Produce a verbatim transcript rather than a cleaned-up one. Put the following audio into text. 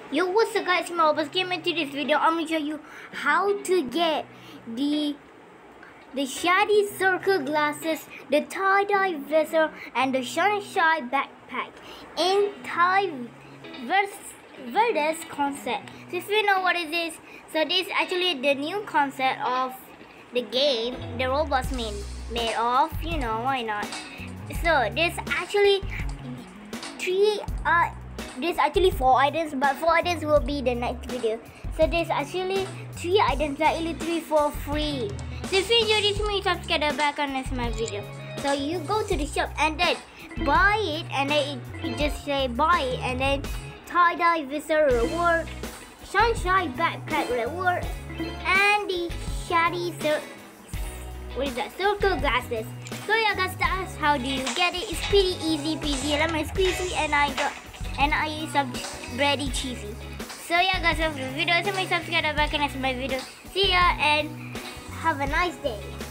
Yo, what's up guys, Robux came into this video. I'm gonna show you how to get the the shady circle glasses, the tie-dye visor, and the sunshine backpack in Thai Verdes concept. So if you know what it is, so this is actually the new concept of the game the Roblox made made of, you know, why not? So there's actually three uh there's actually four items, but four items will be the next video. So there's actually three items that literally for free. So if you enjoyed this, please subscribe back on this my video. So you go to the shop and then buy it, and then it, it just say buy it, and then tie-dye visor reward, sunshine backpack reward, and the shady cir what is that circle glasses. So yeah guys, that's how do you get it. It's pretty easy peasy, lemon squeezy, and I got and I use some bready cheesy. So yeah guys, if the video, so please subscribe back and that's my video. See ya and have a nice day.